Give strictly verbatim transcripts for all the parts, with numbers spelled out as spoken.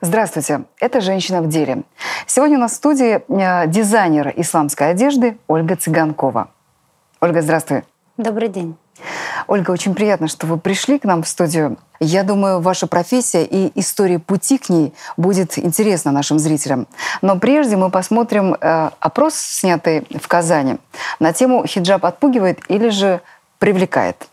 Здравствуйте, это «Женщина в деле». Сегодня у нас в студии дизайнер исламской одежды Ольга Цыганкова. Ольга, здравствуй. Добрый день. Ольга, очень приятно, что вы пришли к нам в студию. Я думаю, ваша профессия и история пути к ней будет интересна нашим зрителям. Но прежде мы посмотрим э, опрос, снятый в Казани, на тему «Хиджаб отпугивает или же привлекает?».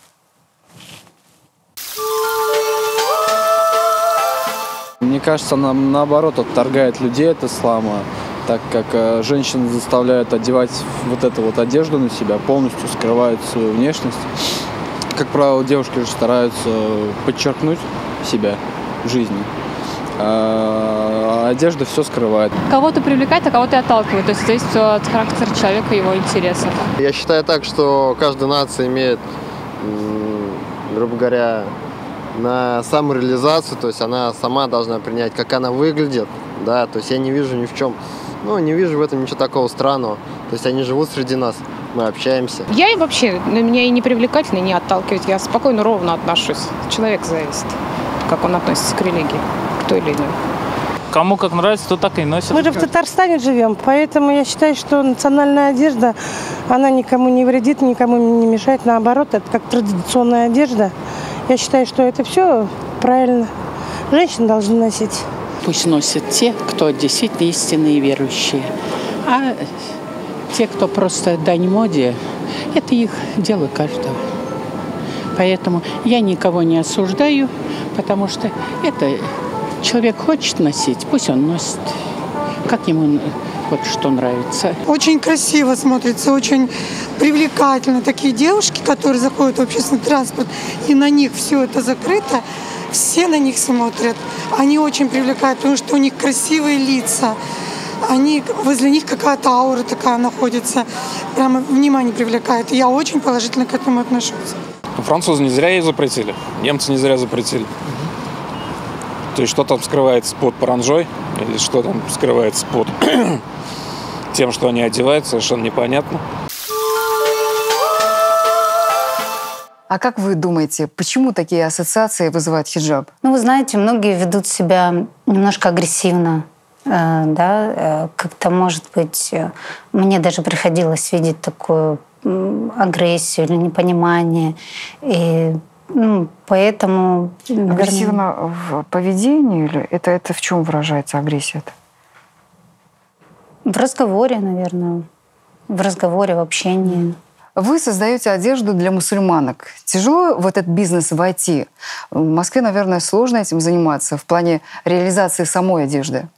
Мне кажется, она наоборот отторгает людей от ислама, так как э, женщин заставляют одевать вот эту вот одежду на себя, полностью скрывают свою внешность. Как правило, девушки же стараются подчеркнуть себя в жизни, а одежда все скрывает. Кого-то привлекает, а кого-то отталкивает, то есть зависит от характера человека и его интересов. Я считаю так, что каждая нация имеет, грубо говоря, на самореализацию, то есть она сама должна принять, как она выглядит, да, то есть я не вижу ни в чем, ну, не вижу в этом ничего такого странного, то есть они живут среди нас, мы общаемся. Я и вообще, на меня и не привлекательно, и не отталкивает, я спокойно, ровно отношусь, человек зависит, как он относится к религии, к той или иной. Кому как нравится, то так и носит. Мы же в Татарстане живем, поэтому я считаю, что национальная одежда, она никому не вредит, никому не мешает, наоборот, это как традиционная одежда. Я считаю, что это все правильно. Женщины должны носить. Пусть носят те, кто действительно истинные верующие. А те, кто просто дань моде, это их дело каждого. Поэтому я никого не осуждаю, потому что это человек хочет носить, пусть он носит, как ему вот что нравится. Очень красиво смотрится, очень привлекательно. Такие девушки, которые заходят в общественный транспорт, и на них все это закрыто, все на них смотрят. Они очень привлекают, потому что у них красивые лица. Они, возле них какая-то аура такая находится. Прямо внимание привлекает. И я очень положительно к этому отношусь. Французы не зря ей запретили, немцы не зря запретили. То есть что там скрывается под паранжой, или что там скрывается под тем, что они одевают, совершенно непонятно. А как вы думаете, почему такие ассоциации вызывает хиджаб? Ну, вы знаете, многие ведут себя немножко агрессивно. Э, да? э, как-то, может быть, э, мне даже приходилось видеть такую э, агрессию или непонимание. И, ну, поэтому... Наверное... Агрессивно в поведении или это, это в чем выражается агрессия-то? В разговоре, наверное. В разговоре, в общении. Вы создаете одежду для мусульманок. Тяжело в этот бизнес войти? В Москве, наверное, сложно этим заниматься в плане реализации самой одежды.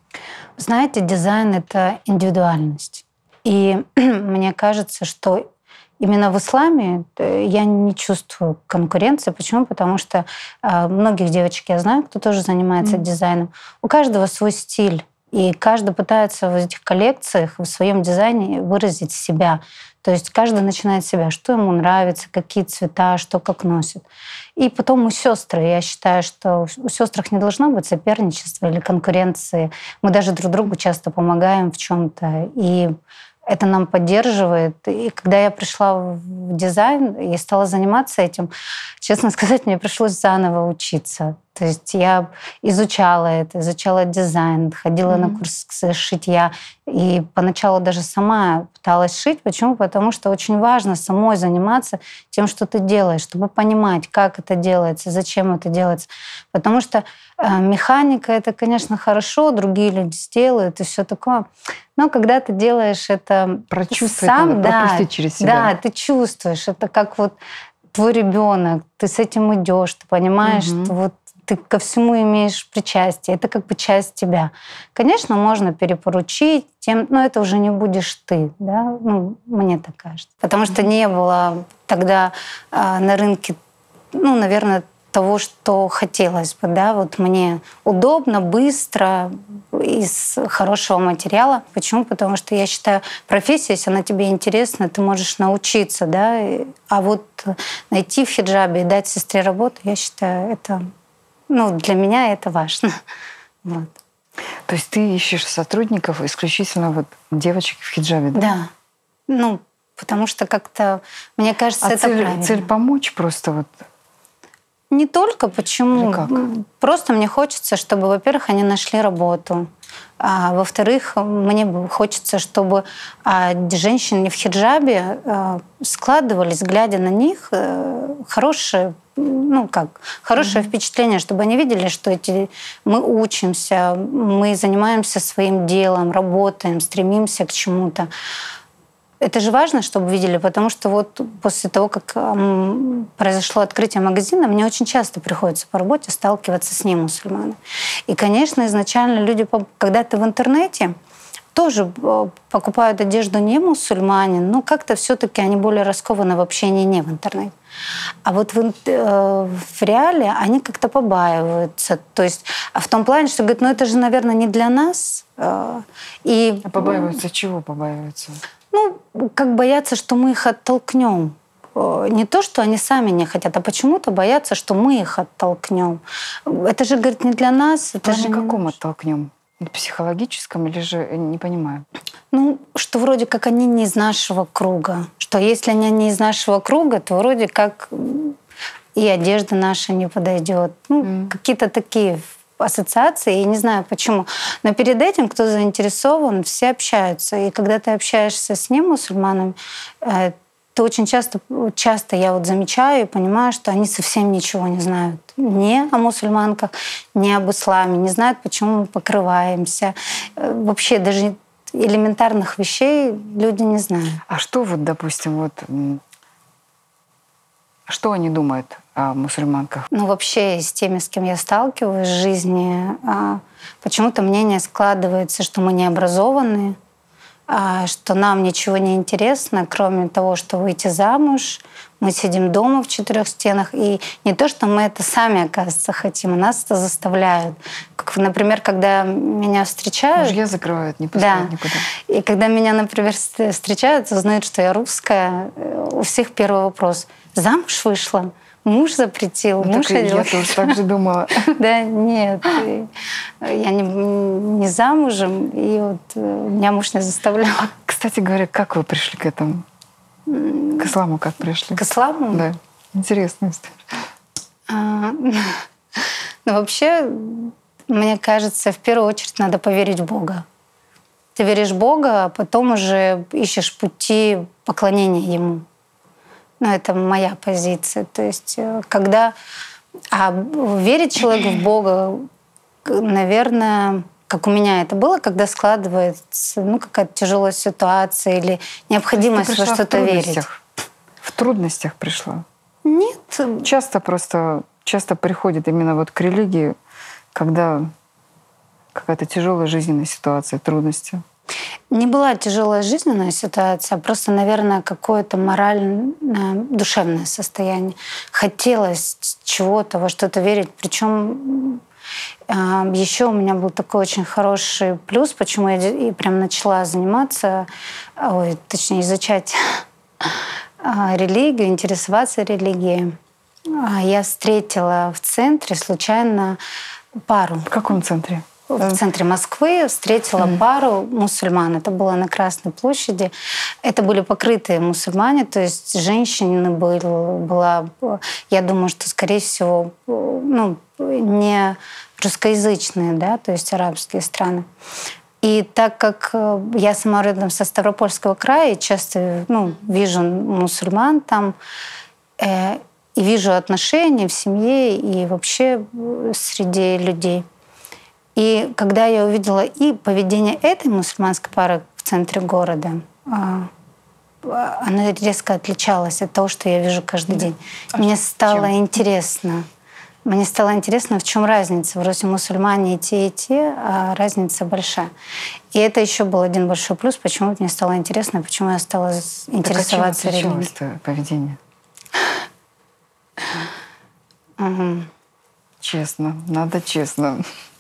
Знаете, дизайн — это индивидуальность. И мне кажется, что именно в исламе я не чувствую конкуренции. Почему? Потому что многих девочек я знаю, кто тоже занимается mm. дизайном. У каждого свой стиль. И каждый пытается в этих коллекциях, в своем дизайне выразить себя. То есть каждый начинает себя, что ему нравится, какие цвета, что как носит. И потом у сестры. Я считаю, что у сестрах не должно быть соперничества или конкуренции. Мы даже друг другу часто помогаем в чем-то. И это нам поддерживает. И когда я пришла в дизайн и стала заниматься этим, честно сказать, мне пришлось заново учиться. То есть я изучала это, изучала дизайн, ходила mm-hmm. на курс шитья. И поначалу даже сама пыталась шить. Почему? Потому что очень важно самой заниматься тем, что ты делаешь, чтобы понимать, как это делается, зачем это делается. Потому что э, механика — это, конечно, хорошо, другие люди сделают и все такое. Но когда ты делаешь это прочувствовать сам, надо, да, пропустить через себя. Да, ты чувствуешь. Это как вот твой ребенок, ты с этим идешь, ты понимаешь, mm-hmm. что вот ты ко всему имеешь причастие, это как бы часть тебя. Конечно, можно перепоручить тем, но это уже не будешь ты, да, ну, мне так кажется. Потому что не было тогда э, на рынке, ну, наверное, того, что хотелось бы, да, вот мне удобно, быстро, из хорошего материала. Почему? Потому что я считаю, профессия, если она тебе интересна, ты можешь научиться, да, а вот найти в хиджабе и дать сестре работу, я считаю, это... Ну, для меня это важно. Вот. То есть ты ищешь сотрудников исключительно вот девочек в хиджабе, да? Да. Ну, потому что как-то, мне кажется, а это цель, правильно. цель помочь просто вот? Не только. Почему? Или как? Просто мне хочется, чтобы, во-первых, они нашли работу. А, во-вторых, мне хочется, чтобы а, женщины в хиджабе а, складывались, глядя на них, а, хорошие, ну как, хорошее mm-hmm. впечатление, чтобы они видели, что эти, мы учимся, мы занимаемся своим делом, работаем, стремимся к чему-то. Это же важно, чтобы видели, потому что вот после того, как произошло открытие магазина, мне очень часто приходится по работе сталкиваться с немусульманами. И, конечно, изначально люди, когда ты в интернете, тоже покупают одежду не мусульмане, но как-то все-таки они более раскованы в общении не в интернете. А вот в, э, в реале они как-то побаиваются. То есть а в том плане, что говорят, ну это же, наверное, не для нас. Э, и, а побаиваются чего побаиваются? Ну, как боятся, что мы их оттолкнем. Не то, что они сами не хотят, а почему-то боятся, что мы их оттолкнем. Это же, говорит, не для нас. Это же каком оттолкнем? В психологическом или же не понимаю? Ну, что вроде как они не из нашего круга. Что если они не из нашего круга, то вроде как и одежда наша не подойдет. Ну, mm. какие-то такие ассоциации, я не знаю почему. Но перед этим, кто заинтересован, все общаются. И когда ты общаешься с немусульманами, то очень часто, часто я вот замечаю и понимаю, что они совсем ничего не знают. Ни о мусульманках, ни об исламе. Не знают, почему мы покрываемся. Вообще даже элементарных вещей люди не знают. А что вот, допустим, вот... Что они думают о мусульманках? Ну, вообще, с теми, с кем я сталкиваюсь в жизни, почему-то мнение складывается, что мы необразованные, что нам ничего не интересно, кроме того, что выйти замуж. Мы сидим дома в четырех стенах. И не то, что мы это сами, оказывается, хотим, нас это заставляют. Как, например, когда меня встречают... Мужья закрывают, не пускают да. никуда. И когда меня, например, встречают, узнают, что я русская, у всех первый вопрос. Замуж вышла? Муж запретил? Ну, муж так я тоже так же думала. Да, нет. Я не, не замужем, и вот меня муж не заставлял. А, кстати говоря, как вы пришли к этому? К исламу как пришли? К исламу? Да. Интересная история. А, ну, вообще, мне кажется, в первую очередь надо поверить в Бога. Ты веришь в Бога, а потом уже ищешь пути поклонения Ему. Ну, это моя позиция. То есть, когда а верит человек в Бога, наверное, как у меня это было, когда складывается ну, какая-то тяжелая ситуация или необходимость во что-то верить. В трудностях пришла? Нет. Часто просто, часто приходит именно вот к религии, когда какая-то тяжелая жизненная ситуация, трудности. Не была тяжелая жизненная ситуация, а просто, наверное, какое-то моральное, душевное состояние. Хотелось чего-то, во что-то верить. Причем еще у меня был такой очень хороший плюс, почему я и прям начала заниматься, ой, точнее, изучать религию, интересоваться религией. Я встретила в центре случайно пару. В каком центре? В центре Москвы встретила mm-hmm. пару мусульман. Это было на Красной площади. Это были покрытые мусульмане, то есть женщины были, была, я думаю, что, скорее всего, ну, не русскоязычные, да, то есть арабские страны. И так как я сама родом со Ставропольского края, часто ну, вижу мусульман там, э, и вижу отношения в семье и вообще среди людей. И когда я увидела и поведение этой мусульманской пары в центре города, она резко отличалась от того, что я вижу каждый день. А Мне стало чем? интересно. Мне стало интересно, в чем разница. Вроде мусульмане и те, и те, а разница большая. И это еще был один большой плюс, почему мне стало интересно, почему я стала интересоваться религией. Так а чем отличалось поведение? Угу. Честно, надо честно.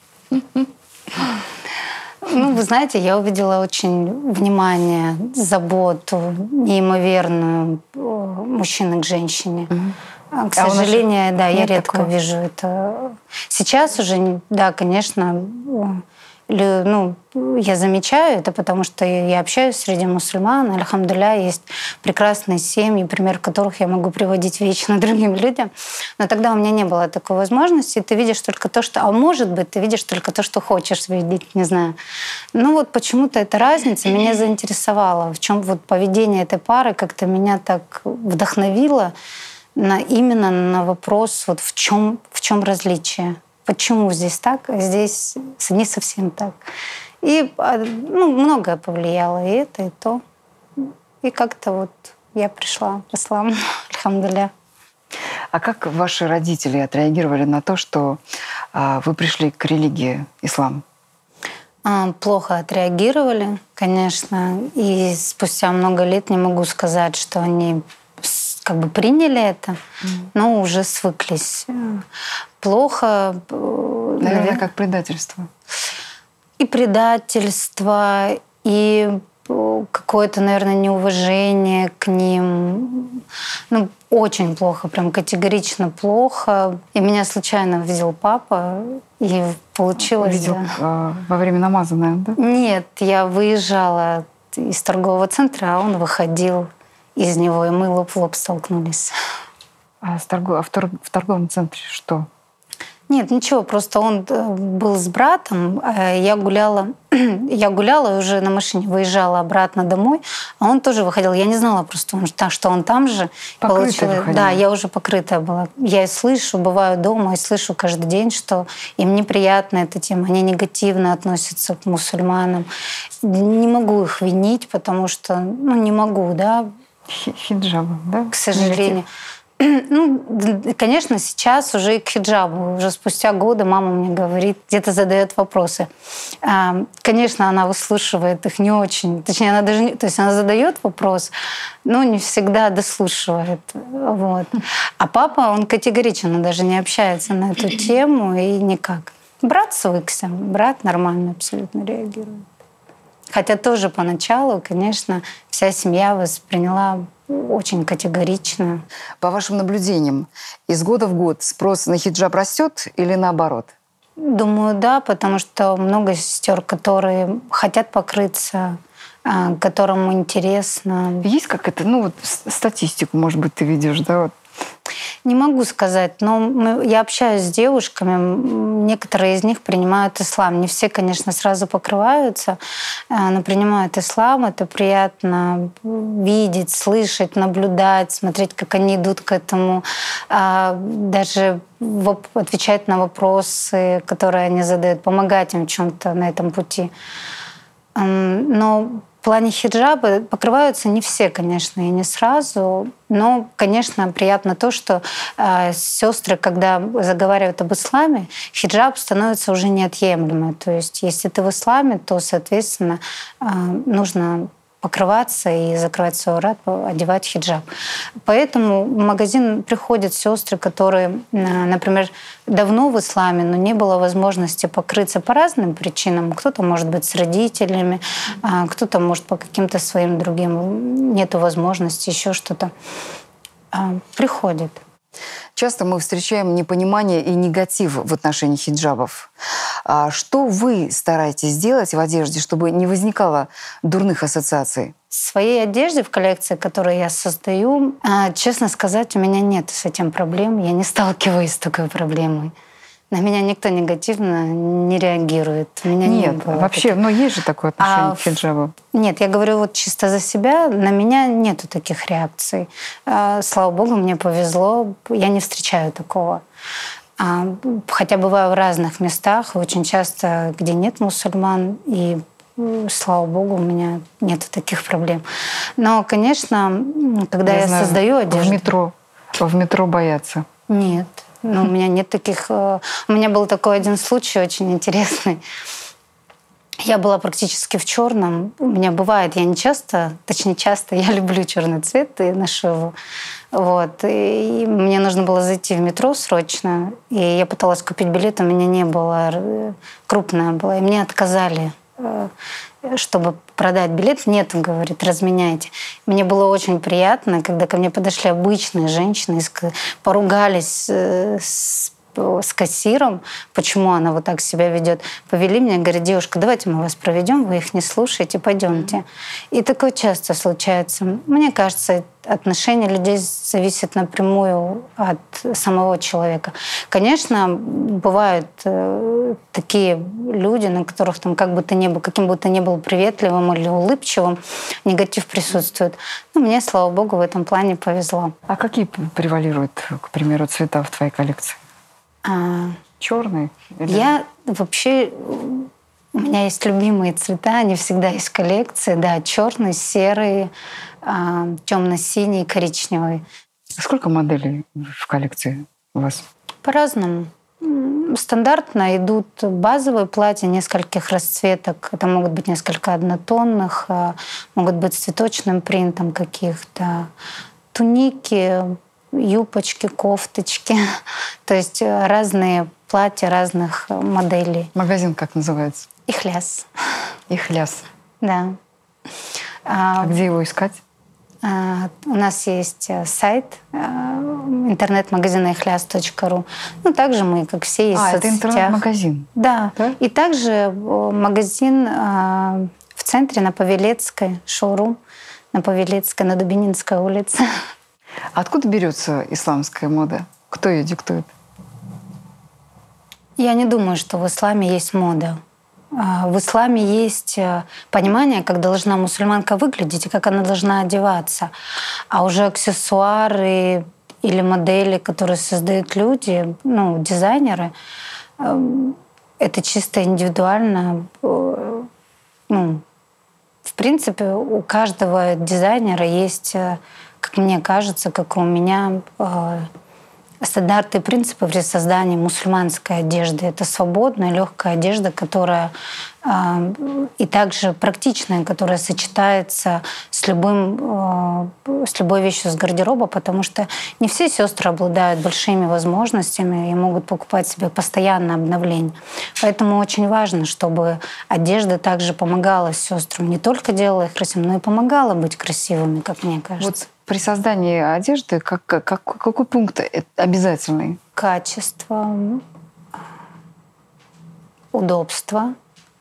Ну, вы знаете, я увидела очень внимание, заботу неимоверную мужчины к женщине. Mm-hmm. К сожалению, а да, я редко такого? вижу это. Сейчас уже, да, конечно, ну, я замечаю это, потому что я общаюсь среди мусульман. Альхамдулилля, есть прекрасные семьи, пример которых я могу приводить вечно другим людям. Но тогда у меня не было такой возможности. Ты видишь только то, что... А может быть, ты видишь только то, что хочешь видеть, не знаю. Ну вот почему-то эта разница меня заинтересовала. В чем вот поведение этой пары как-то меня так вдохновило на, именно на вопрос, вот в чем, в чем различие. Почему здесь так, а здесь не совсем так. И ну, многое повлияло, и это, и то. И как-то вот я пришла в ислам, альхамдулилля. А как ваши родители отреагировали на то, что а, вы пришли к религии ислам? Плохо отреагировали, конечно. И спустя много лет не могу сказать, что они как бы приняли это, mm. но уже свыклись. Плохо. Наверное, наверное, как предательство. И предательство, и какое-то, наверное, неуважение к ним. Ну, очень плохо, прям категорично плохо. И меня случайно видел папа, и получилось... Видел да. во время намаза, наверное, да? Нет, я выезжала из торгового центра, а он выходил из него, и мы лоб в лоб столкнулись. А, с торгов... а в, торг... в торговом центре что? Нет, ничего, просто он был с братом, я гуляла, я гуляла и уже на машине выезжала обратно домой, а он тоже выходил. Я не знала просто, что он там же. Покрытая. Да, я уже покрытая была. Я и слышу, бываю дома, и слышу каждый день, что им неприятна эта тема, они негативно относятся к мусульманам. Не могу их винить, потому что, ну, не могу, да. Хиджаба, да? К сожалению. Ну, конечно, сейчас уже и к хиджабу. Уже спустя годы мама мне говорит, где-то задает вопросы. Конечно, она выслушивает их не очень. Точнее, она даже не... То есть она задает вопрос, но не всегда дослушивает. Вот. А папа, он категорично даже не общается на эту тему и никак. Брат свыкся. Брат нормально абсолютно реагирует. Хотя тоже поначалу, конечно, вся семья восприняла очень категорично. По вашим наблюдениям, из года в год спрос на хиджаб растет или наоборот? Думаю, да, потому что много сестер, которые хотят покрыться, которым интересно. Есть как это, ну вот статистику, может быть, ты видишь, да? Вот. Не могу сказать, но я общаюсь с девушками, некоторые из них принимают ислам. Не все, конечно, сразу покрываются, но принимают ислам. Это приятно видеть, слышать, наблюдать, смотреть, как они идут к этому, даже отвечать на вопросы, которые они задают, помогать им в чем-то на этом пути. Но в плане хиджаба покрываются не все, конечно, и не сразу. Но, конечно, приятно то, что э, сестры, когда заговаривают об исламе, хиджаб становится уже неотъемлемым. То есть, если ты в исламе, то, соответственно, э, нужно покрываться и закрывать свой рот, одевать хиджаб. Поэтому в магазин приходят сестры, которые, например, давно в исламе, но не было возможности покрыться по разным причинам. Кто-то, может быть, с родителями, кто-то, может, по каким-то своим другим, нету возможности, еще что-то. Приходят. Часто мы встречаем непонимание и негатив в отношении хиджабов. А что вы стараетесь сделать в одежде, чтобы не возникало дурных ассоциаций? В своей одежде, в коллекции, которую я создаю, честно сказать, у меня нет с этим проблем. Я не сталкиваюсь с такой проблемой. На меня никто негативно не реагирует. У меня нет, не было вообще, таких. но есть же такое отношение а, к хиджабу. Нет, я говорю вот чисто за себя. На меня нету таких реакций. Слава богу, мне повезло. Я не встречаю такого. Хотя бываю в разных местах, очень часто, где нет мусульман, и слава богу, у меня нет таких проблем. Но, конечно, когда я, я знаю, создаю одежду... В метро, в метро боятся. Нет. Но у меня нет таких... У меня был такой один случай очень интересный. Я была практически в черном. У меня бывает, я не часто, точнее часто, я люблю черный цвет и ношу его. Вот. И мне нужно было зайти в метро срочно. И я пыталась купить билет, у меня не было, крупная была. И мне отказали, чтобы продать билет. Нет, говорит, разменяйте. Мне было очень приятно, когда ко мне подошли обычные женщины, поругались с с кассиром, почему она вот так себя ведет. Повели меня, говорит, девушка, давайте мы вас проведем, вы их не слушаете, пойдемте. И такое часто случается. Мне кажется, отношение людей зависит напрямую от самого человека. Конечно, бывают э, такие люди, на которых там как бы то ни было, каким бы то ни был приветливым или улыбчивым, негатив присутствует. Но мне, слава богу, в этом плане повезло. А какие превалируют, к примеру, цвета в твоей коллекции? А, черный? Или... Я вообще... У меня есть любимые цвета, они всегда есть в коллекции. Да, черный, серый, а, темно-синий, коричневый. Сколько моделей в коллекции у вас? По-разному. Стандартно идут базовые платья нескольких расцветок. Это могут быть несколько однотонных, могут быть с цветочным принтом каких-то. Туники, юбочки, кофточки. То есть разные платья разных моделей. Магазин как называется? Ихляс. Ихляс. Да. А, а где его искать? А, у нас есть сайт, интернет-магазин ихляс точка ру. Ну, также мы, как все, есть а, в соцсетях. А, это интернет-магазин? Да. да. И также магазин в центре на Павелецкой, шоурум на Павелецкой, на Дубининской улице. Откуда берется исламская мода? Кто ее диктует? Я не думаю, что в исламе есть мода. В исламе есть понимание, как должна мусульманка выглядеть и как она должна одеваться. А уже аксессуары или модели, которые создают люди, ну, дизайнеры, это чисто индивидуально. Ну, в принципе, у каждого дизайнера есть, как мне кажется, как и у меня, стандарты и принципы при создании мусульманской одежды. Это свободная, легкая одежда, которая э, и также практичная, которая сочетается с, любым, э, с любой вещью с гардероба, потому что не все сестры обладают большими возможностями и могут покупать себе постоянное обновление. Поэтому очень важно, чтобы одежда также помогала сестрам, не только делала их красивыми, но и помогала быть красивыми, как мне кажется. Вот при создании одежды как, как, какой пункт обязательный? Качество, удобство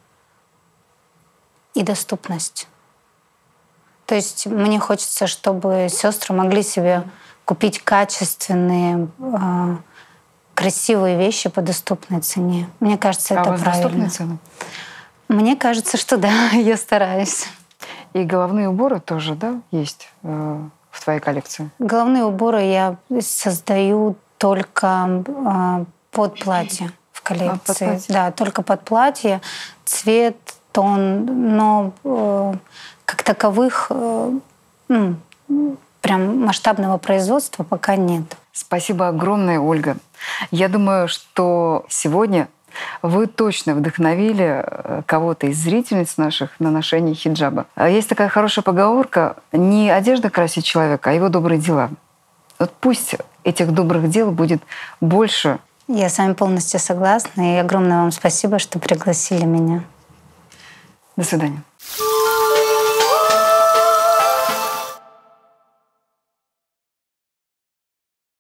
и доступность. То есть мне хочется, чтобы сестры могли себе купить качественные, красивые вещи по доступной цене. Мне кажется, а это у вас правильно. Доступная цена? Мне кажется, что да, я стараюсь. И головные уборы тоже, да, есть э, в твоей коллекции? Головные уборы я создаю только э, под платье в коллекции. А, под платье. Да, только под платье, цвет, тон, но э, как таковых э, ну, прям масштабного производства пока нет. Спасибо огромное, Ольга. Я думаю, что сегодня вы точно вдохновили кого-то из зрительниц наших на ношение хиджаба. Есть такая хорошая поговорка: не одежда красит человека, а его добрые дела. Вот пусть этих добрых дел будет больше. Я с вами полностью согласна. И огромное вам спасибо, что пригласили меня. До свидания.